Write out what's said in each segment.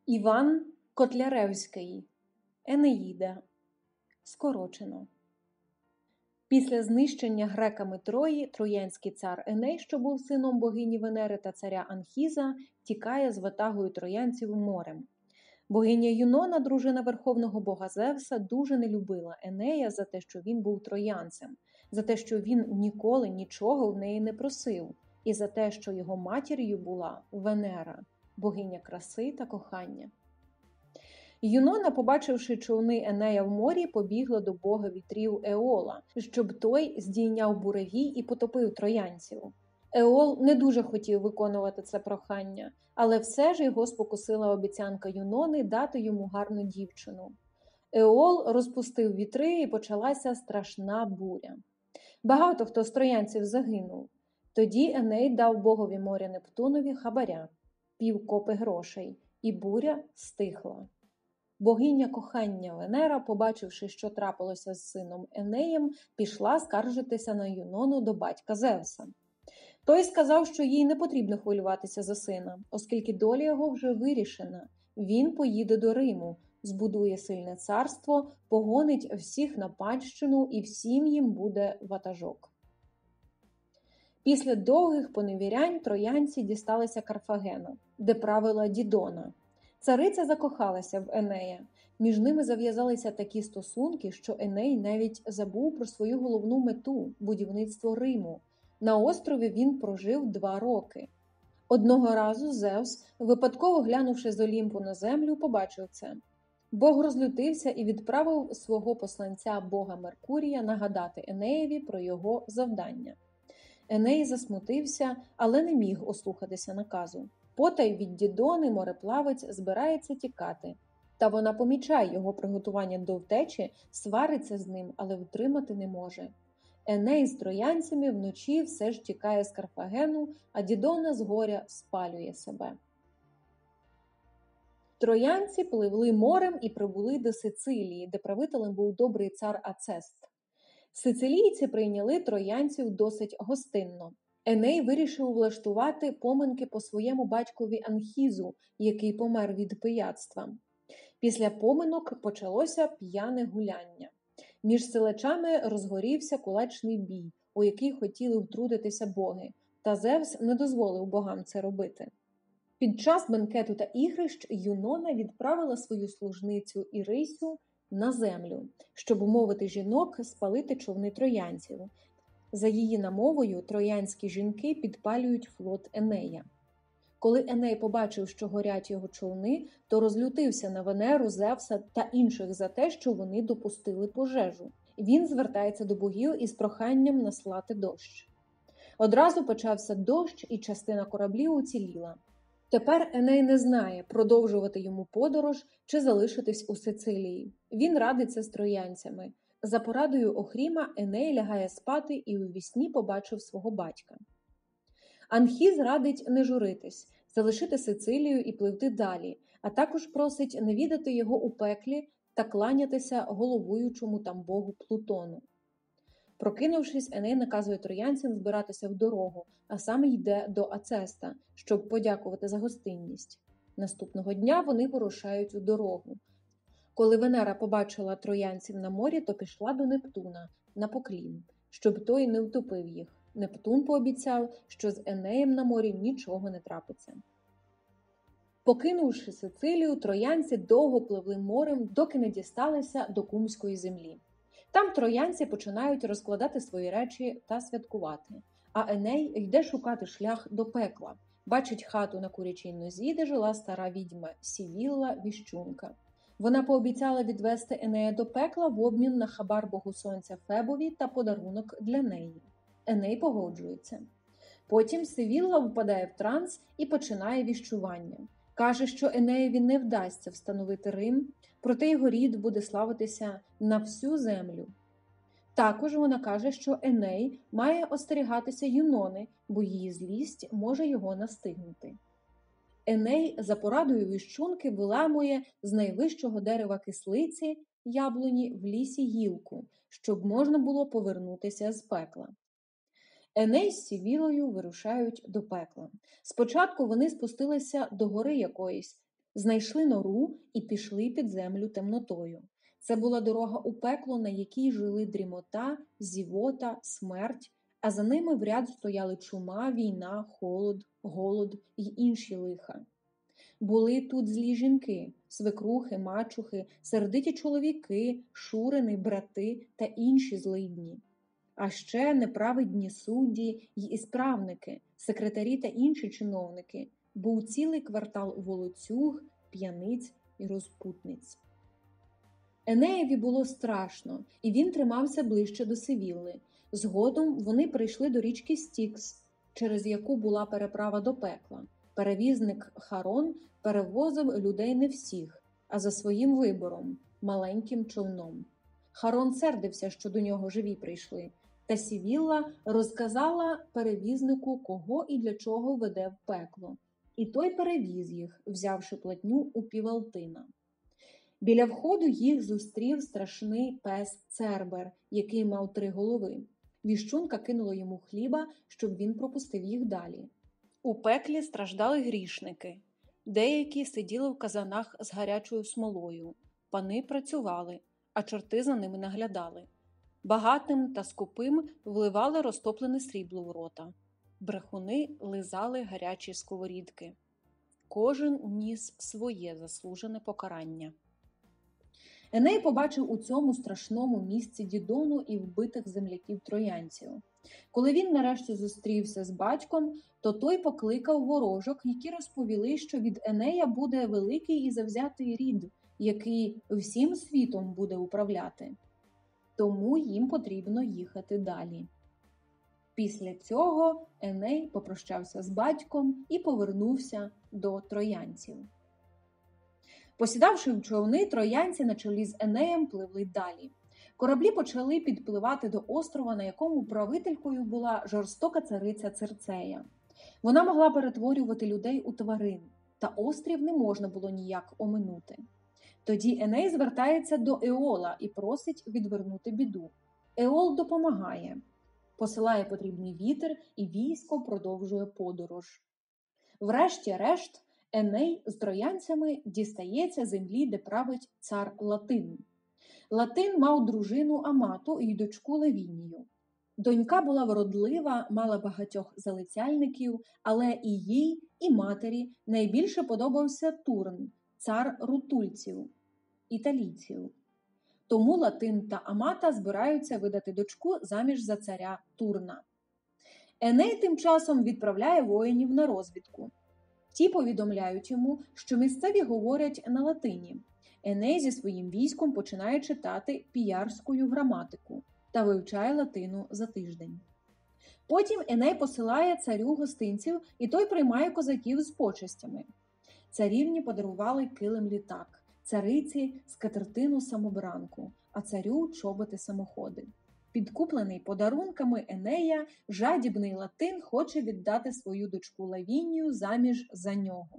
Іван Котляревський. Енеїда. Скорочено. Після знищення греками Трої, троянський цар Еней, що був сином богині Венери та царя Анхіза, тікає з ватагою троянців морем. Богиня Юнона, дружина верховного бога Зевса, дуже не любила Енея за те, що він був троянцем, за те, що він ніколи нічого в неї не просив, і за те, що його матір'ю була Венера, богиня краси та кохання. Юнона, побачивши човни Енея в морі, побігла до бога вітрів Еола, щоб той здійняв буревій і потопив троянців. Еол не дуже хотів виконувати це прохання, але все ж його спокусила обіцянка Юнони дати йому гарну дівчину. Еол розпустив вітри і почалася страшна буря. Багато хто з троянців загинув. Тоді Еней дав богові моря Нептунові хабаря – півкопи грошей, і буря стихла. Богиня кохання Венера, побачивши, що трапилося з сином Енеєм, пішла скаржитися на Юнону до батька Зевса. Той сказав, що їй не потрібно хвилюватися за сина, оскільки доля його вже вирішена. Він поїде до Риму, збудує сильне царство, погонить всіх на панщину і всім їм буде ватажок. Після довгих поневірянь троянці дісталися Карфагена, де правила Дідона. Цариця закохалася в Енея. Між ними зав'язалися такі стосунки, що Еней навіть забув про свою головну мету – будівництво Риму. На острові він прожив 2 роки. Одного разу Зевс, випадково глянувши з Олімпу на землю, побачив це. Бог розлютився і відправив свого посланця бога Меркурія нагадати Енеєві про його завдання. Еней засмутився, але не міг ослухатися наказу. Потай від Дідони мореплавець збирається тікати. Та вона помічає його приготування до втечі, свариться з ним, але втримати не може. Еней з троянцями вночі все ж тікає з Карфагену, а Дідона з горя спалює себе. Троянці пливли морем і прибули до Сицилії, де правителем був добрий цар Ацест. Сицилійці прийняли троянців досить гостинно. Еней вирішив влаштувати поминки по своєму батькові Анхізу, який помер від пияцтва. Після поминок почалося п'яне гуляння. Між селечами розгорівся кулачний бій, у який хотіли втрутитися боги, та Зевс не дозволив богам це робити. Під час бенкету та ігрищ Юнона відправила свою служницю Ірисю на землю, щоб умовити жінок спалити човни троянців. За її намовою, троянські жінки підпалюють флот Енея. Коли Еней побачив, що горять його човни, то розлютився на Венеру, Зевса та інших за те, що вони допустили пожежу. Він звертається до богів із проханням наслати дощ. Одразу почався дощ, і частина кораблів уціліла. Тепер Еней не знає, продовжувати йому подорож чи залишитись у Сицилії. Він радиться з троянцями. За порадою Охріма Еней лягає спати і у вісні побачив свого батька. Анхіз радить не журитись, залишити Сицилію і пливти далі, а також просить не відати його у пеклі та кланятися головуючому там богу Плутону. Прокинувшись, Еней наказує троянцям збиратися в дорогу, а сам йде до Ацеста, щоб подякувати за гостинність. Наступного дня вони вирушають у дорогу. Коли Венера побачила троянців на морі, то пішла до Нептуна на поклін, щоб той не втопив їх. Нептун пообіцяв, що з Енеєм на морі нічого не трапиться. Покинувши Сицилію, троянці довго пливли морем, доки не дісталися до Кумської землі. Там троянці починають розкладати свої речі та святкувати, а Еней йде шукати шлях до пекла. Бачить хату на курячій нозі, де жила стара відьма Сівілла Віщунка. Вона пообіцяла відвести Енея до пекла в обмін на хабар богу сонця Фебові та подарунок для неї. Еней погоджується. Потім Сивілла впадає в транс і починає віщування. Каже, що Енеєві не вдасться встановити Рим, проте його рід буде славитися на всю землю. Також вона каже, що Еней має остерігатися Юнони, бо її злість може його настигнути. Еней за порадою віщунки виламує з найвищого дерева кислиці, яблуні, в лісі гілку, щоб можна було повернутися з пекла. Еней з Сівілою вирушають до пекла. Спочатку вони спустилися до гори якоїсь, Знайшли нору і пішли під землю темнотою. Це була дорога у пекло, на якій жили дрімота, зівота, смерть, а за ними в ряд стояли чума, війна, холод, голод й інші лиха. Були тут злі жінки, свекрухи, мачухи, сердиті чоловіки, шурини, брати та інші злидні. А ще неправедні судді й ісправники, секретарі та інші чиновники. Був цілий квартал волоцюг, п'яниць і розпутниць. Енеєві було страшно, і він тримався ближче до Севілли. Згодом вони прийшли до річки Стікс, через яку була переправа до пекла. Перевізник Харон перевозив людей не всіх, а за своїм вибором – маленьким човном. Харон сердився, що до нього живі прийшли, та Севілла розказала перевізнику, кого і для чого веде в пекло. І той перевіз їх, взявши платню у півалтина. Біля входу їх зустрів страшний пес Цербер, який мав 3 голови. Віщунка кинула йому хліба, щоб він пропустив їх далі. У пеклі страждали грішники. Деякі сиділи в казанах з гарячою смолою. Пани працювали, а чорти за ними наглядали. Багатим та скупим вливали розтоплене срібло в рота. Брехуни лизали гарячі сковорідки. Кожен ніс своє заслужене покарання. Еней побачив у цьому страшному місці Дідону і вбитих земляків-троянців. Коли він нарешті зустрівся з батьком, то той покликав ворожок, які розповіли, що від Енея буде великий і завзятий рід, який всім світом буде управляти. Тому їм потрібно їхати далі. Після цього Еней попрощався з батьком і повернувся до троянців. Посідавши в човни, троянці на чолі з Енеєм пливли далі. Кораблі почали підпливати до острова, на якому правителькою була жорстока цариця Цирцея. Вона могла перетворювати людей у тварин, та острів не можна було ніяк оминути. Тоді Еней звертається до Еола і просить відвернути біду. Еол допомагає, посилає потрібний вітер, і військо продовжує подорож. Врешті-решт, Еней з троянцями дістається землі, де править цар Латин. Латин мав дружину Амату і дочку Лавінію. Донька була вродлива, мала багатьох залицяльників, але і їй, і матері найбільше подобався Турн, цар рутульців, італійців. Тому Латин та Амата збираються видати дочку заміж за царя Турна. Еней тим часом відправляє воїнів на розвідку. Ті повідомляють йому, що місцеві говорять на латині. Еней зі своїм військом починає читати піярську граматику та вивчає латину за тиждень. Потім Еней посилає царю гостинців, і той приймає козаків з почестями. Царівні подарували килим-літак, цариці – скатертину-самобранку, а царю – чоботи-самоходи. Підкуплений подарунками Енея, жадібний Латин хоче віддати свою дочку Лавінію заміж за нього.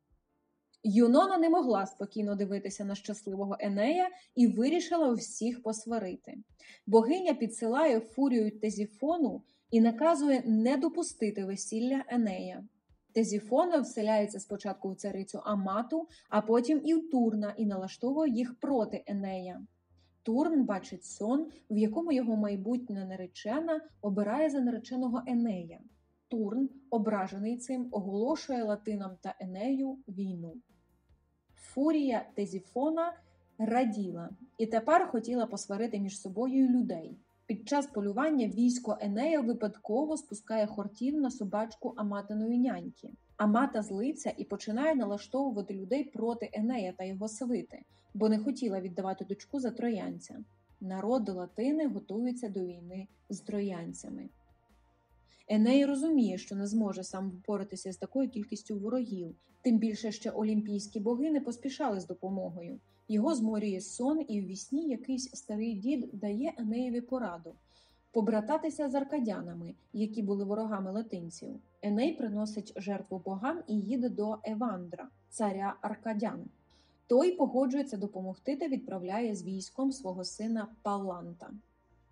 Юнона не могла спокійно дивитися на щасливого Енея і вирішила всіх посварити. Богиня підсилає фурію Тезіфону і наказує не допустити весілля Енея. Тезіфона вселяється спочатку в царицю Амату, а потім і в Турна і налаштовує їх проти Енея. Турн бачить сон, в якому його майбутня наречена обирає за нареченого Енея. Турн, ображений цим, оголошує Латинам та Енею війну. Фурія Тезіфона раділа і тепер хотіла посварити між собою людей. Під час полювання військо Енея випадково спускає хортів на собачку Аматиної няньки. Амата злиться і починає налаштовувати людей проти Енея та його свити, бо не хотіла віддавати дочку за троянця. Народ Латини готується до війни з троянцями. Еней розуміє, що не зможе сам впоратися з такою кількістю ворогів, тим більше, що олімпійські боги не поспішали з допомогою. Його зморює сон, і в вісні якийсь старий дід дає Енеєві пораду – побрататися з аркадянами, які були ворогами латинців. Еней приносить жертву богам і їде до Евандра, царя аркадян. Той погоджується допомогти та відправляє з військом свого сина Палланта.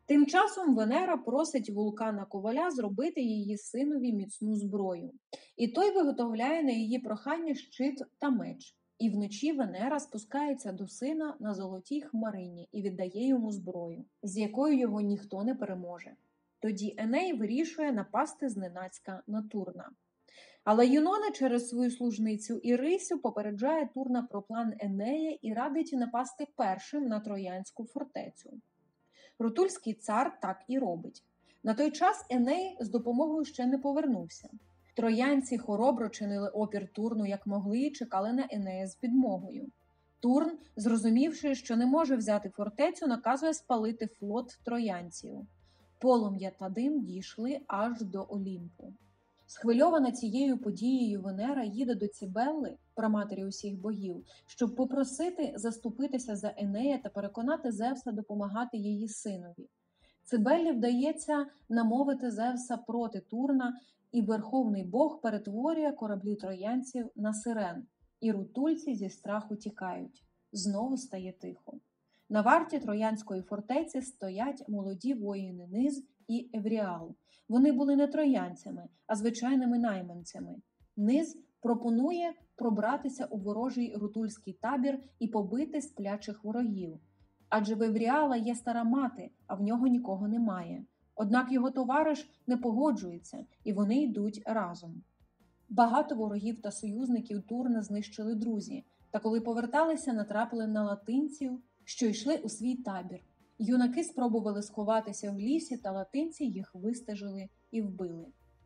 Тим часом Венера просить вулкана Коваля зробити її синові міцну зброю. І той виготовляє на її прохання щит та меч. І вночі Венера спускається до сина на золотій хмарині і віддає йому зброю, з якою його ніхто не переможе. Тоді Еней вирішує напасти зненацька на Турна. Але Юнона через свою служницю Ірисю попереджає Турна про план Енея і радить напасти першим на Троянську фортецю. Рутульський цар так і робить. На той час Еней з допомогою ще не повернувся. Троянці хоробро чинили опір Турну як могли і чекали на Енея з підмогою. Турн, зрозумівши, що не може взяти фортецю, наказує спалити флот троянців. Полум'я та дим дійшли аж до Олімпу. Схвильована цією подією Венера їде до Цібелли, праматері усіх богів, щоб попросити заступитися за Енея та переконати Зевса допомагати її синові. Цибеллі вдається намовити Зевса проти Турна, і верховний бог перетворює кораблі троянців на сирен, і рутульці зі страху тікають. Знову стає тихо. На варті Троянської фортеці стоять молоді воїни Низ і Евріал. Вони були не троянцями, а звичайними найманцями. Низ пропонує пробратися у ворожий рутульський табір і побити сплячих ворогів. Адже в Евріала є стара мати, а в нього нікого немає. Однак його товариш не погоджується, і вони йдуть разом. Багато ворогів та союзників Турна знищили друзі, та коли поверталися, натрапили на латинців, що йшли у свій табір. Юнаки спробували сховатися в лісі, та латинці їх вистежили і вбили.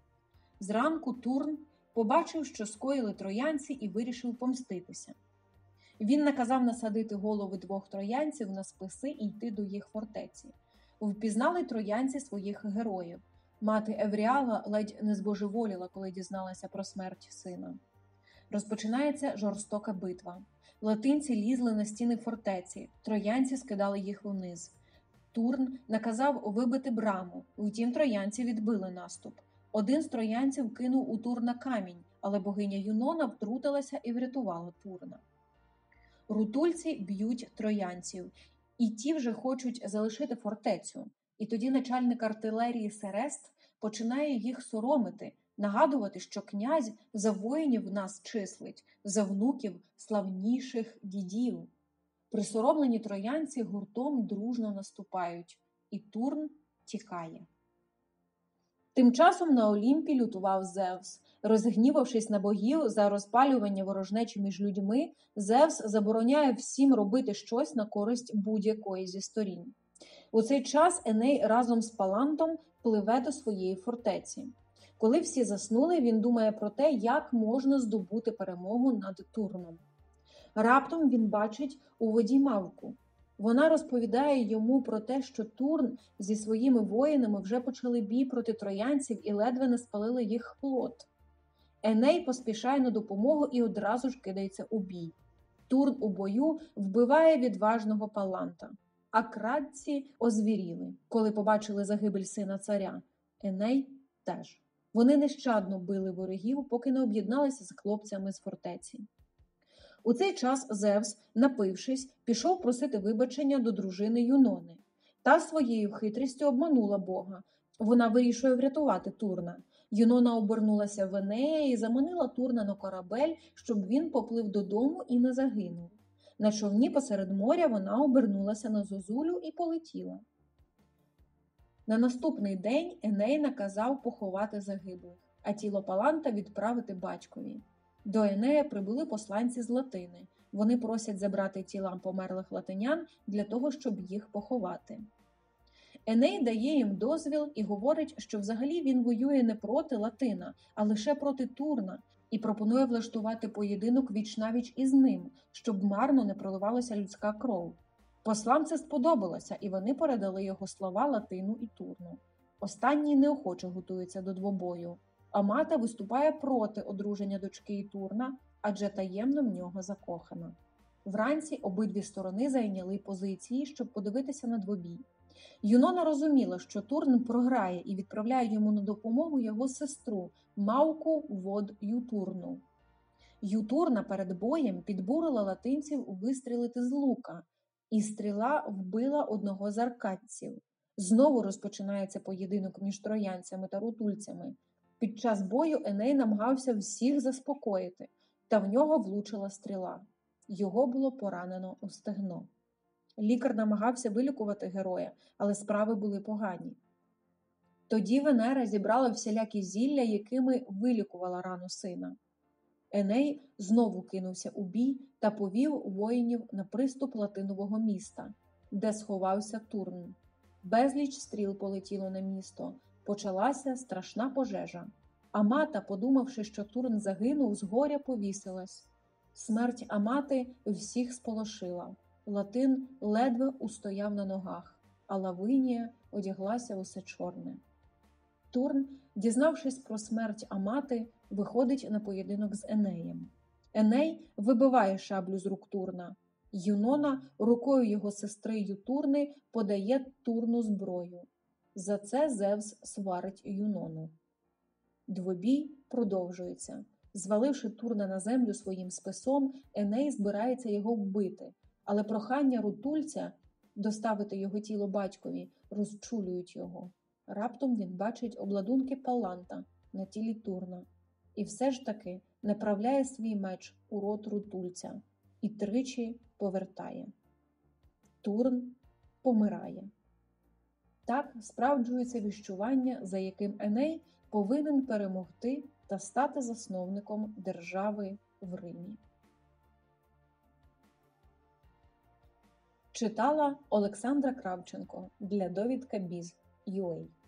Зранку Турн побачив, що скоїли троянці, і вирішив помститися. Він наказав насадити голови 2 троянців на списи і йти до їх фортеці. Впізнали троянці своїх героїв. Мати Евріала ледь не збожеволіла, коли дізналася про смерть сина. Розпочинається жорстока битва. Латинці лізли на стіни фортеці, троянці скидали їх униз. Турн наказав вибити браму, втім троянці відбили наступ. Один з троянців кинув у Турна камінь, але богиня Юнона втрутилася і врятувала Турна. Рутульці б'ють троянців, і ті вже хочуть залишити фортецю. І тоді начальник артилерії Серест починає їх соромити, нагадувати, що князь за воїнів нас числить, за внуків славніших дідів. Присоромлені троянці гуртом дружно наступають, і Турн тікає. Тим часом на Олімпі лютував Зевс. Розгнівавшись на богів за розпалювання ворожнечі між людьми, Зевс забороняє всім робити щось на користь будь-якої зі сторін. У цей час Еней разом з Палантом пливе до своєї фортеці. Коли всі заснули, він думає про те, як можна здобути перемогу над Турном. Раптом він бачить у воді мавку. Вона розповідає йому про те, що Турн зі своїми воїнами вже почали бій проти троянців і ледве не спалили їх флот. Еней поспішає на допомогу і одразу ж кидається у бій. Турн у бою вбиває відважного Паланта. А крадці озвіріли, коли побачили загибель сина царя. Еней теж. Вони нещадно били ворогів, поки не об'єдналися з хлопцями з фортеці. У цей час Зевс, напившись, пішов просити вибачення до дружини Юнони. Та своєю хитрістю обманула Бога. Вона вирішує врятувати Турна. Юнона обернулася в Енея і заманила Турна на корабель, щоб він поплив додому і не загинув. На човні посеред моря вона обернулася на зозулю і полетіла. На наступний день Еней наказав поховати загиблих, а тіло Паланта відправити батькові. До Енея прибули посланці з Латини. Вони просять забрати тіла померлих латинян для того, щоб їх поховати. Еней дає їм дозвіл і говорить, що взагалі він воює не проти Латина, а лише проти Турна, і пропонує влаштувати поєдинок віч-навіч із ним, щоб марно не проливалася людська кров. Послам це сподобалося, і вони передали його слова Латину і Турну. Останній неохоче готується до двобою. Амата виступає проти одруження дочки і Турна, адже таємно в нього закохана. Вранці обидві сторони зайняли позиції, щоб подивитися на двобій. Юнона розуміла, що Турн програє і відправляє йому на допомогу його сестру, мавку Вод Ютурну. Ютурна перед боєм підбурила латинців вистрілити з лука, і стріла вбила одного з аркадців. Знову розпочинається поєдинок між троянцями та рутульцями. Під час бою Еней намагався всіх заспокоїти, та в нього влучила стріла. Його було поранено у стегно. Лікар намагався вилікувати героя, але справи були погані. Тоді Венера зібрала всілякі зілля, якими вилікувала рану сина. Еней знову кинувся у бій та повів воїнів на приступ Латинового міста, де сховався Турн. Безліч стріл полетіло на місто, почалася страшна пожежа. Амата, подумавши, що Турн загинув, згоря повісилась. Смерть Амати всіх сполошила. Латин ледве устояв на ногах, а Лавинія одяглася усе чорне. Турн, дізнавшись про смерть Амати, виходить на поєдинок з Енеєм. Еней вибиває шаблю з рук Турна. Юнона рукою його сестри Ютурни подає Турну зброю. За це Зевс сварить Юнону. Двобій продовжується. Зваливши Турна на землю своїм списом, Еней збирається його вбити, але прохання рутульця доставити його тіло батькові розчулюють його. Раптом він бачить обладунки Палланта на тілі Турна і все ж таки направляє свій меч у рот рутульця і тричі повертає. Турн помирає. Так справджується віщування, за яким Еней повинен перемогти та стати засновником держави в Римі. Читала Олександра Кравченко для довідка Біз.UA.